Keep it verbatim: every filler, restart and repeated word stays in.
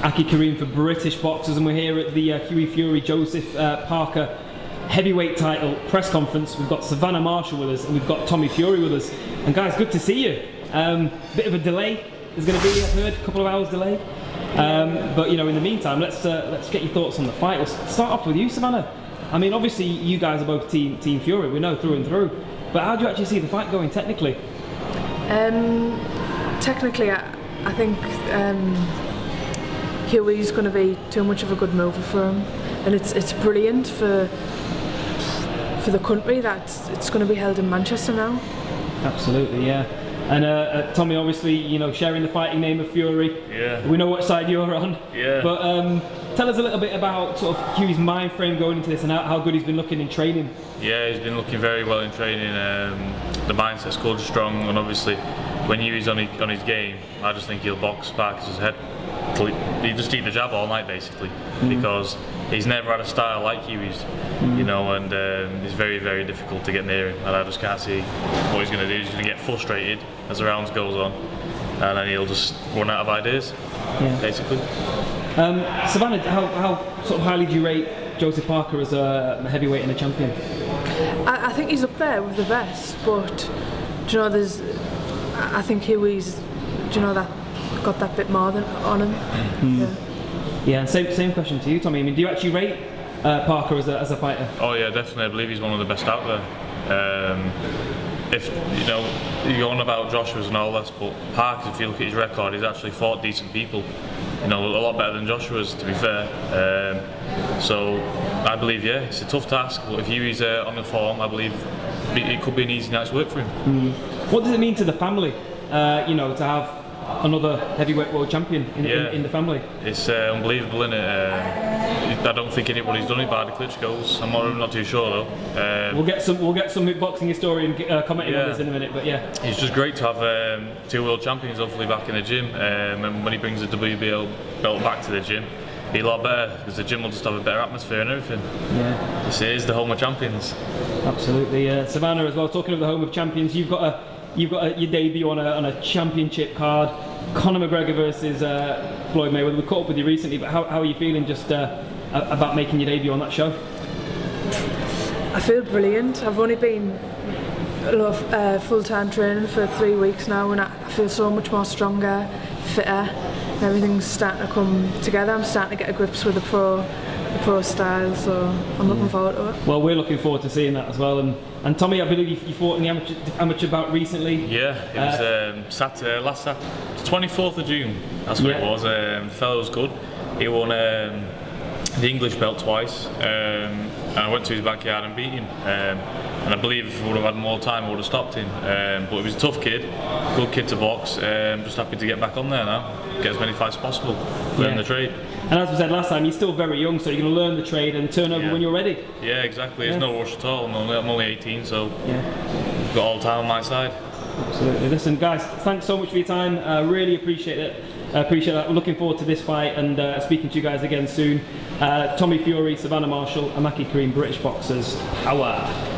Aki Kareem for British boxers, and we're here at the uh, Hughie Fury Joseph uh, Parker heavyweight title press conference. We've got Savannah Marshall with us, and we've got Tommy Fury with us. And guys, good to see you. Um, bit of a delay. There's going to be, I've heard, a couple of hours delay. Um, but you know, in the meantime, let's uh, let's get your thoughts on the fight. We'll start off with you, Savannah. I mean, obviously, you guys are both Team Team Fury. We know through and through. But how do you actually see the fight going technically? Um, technically, I, I think um, Hughie's going to be too much of a good mover for him, and it's it's brilliant for for the country that it's going to be held in Manchester now. Absolutely, yeah. And uh, uh, Tommy, obviously, you know, sharing the fighting name of Fury. Yeah. We know what side you're on. Yeah. But um, tell us a little bit about sort of Hughie's mind frame going into this and how, how good he's been looking in training. Yeah, he's been looking very well in training. Um, the mindset's good, strong, and obviously, when Hughie's on his, on his game, I just think he'll box Parker's head. He just eat the jab all night, basically, mm. because he's never had a style like Hughie's, mm. you know, and um, it's very, very difficult to get near him. And I just can't see what he's going to do. He's going to get frustrated as the rounds goes on, and then he'll just run out of ideas, yeah. basically. Um, Savannah, how, how sort of highly do you rate Joseph Parker as a heavyweight and a champion? I, I think he's up there with the best, but do you know, there's, I think Hughie's, do you know, that got that bit more than on him. Mm. Yeah. Yeah. Same same question to you, Tommy. I mean, do you actually rate uh, Parker as a as a fighter? Oh yeah, definitely. I believe he's one of the best out there. Um, if you know, you're on about Joshua's and all this, but Parker, if you look at his record, he's actually fought decent people. You know, a lot better than Joshua's, to be fair. Um, so I believe, yeah, it's a tough task. But if Hughie's uh, on the form, I believe it could be an easy night's work for him. Mm. What does it mean to the family? Uh, you know, to have another heavyweight world champion in, yeah. in, in the family. It's uh, unbelievable, isn't it? Uh, I don't think anybody's done it by the Klitschko's. I'm not, I'm not too sure though. Um, we'll get some. We'll get some boxing historian uh, commenting yeah. on this in a minute. But yeah, it's just great to have um, two world champions hopefully back in the gym, um, and when he brings the W B O belt back to the gym, it'll be a lot better because the gym will just have a better atmosphere and everything. Yeah, this is the home of champions. Absolutely, uh, Savannah as well. Talking of the home of champions, you've got a. You've got a, your debut on a, on a championship card, Conor McGregor versus uh, Floyd Mayweather. We caught up with you recently, but how, how are you feeling just uh, about making your debut on that show? I feel brilliant. I've only been uh, full-time training for three weeks now, and I feel so much more stronger, fitter, and everything's starting to come together. I'm starting to get a grips with the pro, the pro style, so I'm looking forward to it. Well, we're looking forward to seeing that as well. And And Tommy, I believe you fought in the amateur, amateur bout recently. Yeah, it was uh, um, Saturday, last Saturday, twenty-fourth of June, that's what yeah. it was. Um, the fellow was good. He won um, the English belt twice, um, and I went to his backyard and beat him. Um, and I believe if we would have had more time, I would have stopped him. Um, but he was a tough kid, good kid to box. Um, just happy to get back on there now, get as many fights as possible, learn yeah. the trade. And as we said last time, you're still very young, so you're going to learn the trade and turn over yeah. when you're ready. Yeah, exactly. There's yeah. no rush at all. I'm only, I'm only eighteen, so yeah. got all the time on my side. Absolutely. Listen, guys, thanks so much for your time. I uh, really appreciate it. I uh, appreciate that. We're looking forward to this fight and uh, speaking to you guys again soon. Uh, Tommy Fury, Savannah Marshall, and Aki Kareem, British boxers. Power.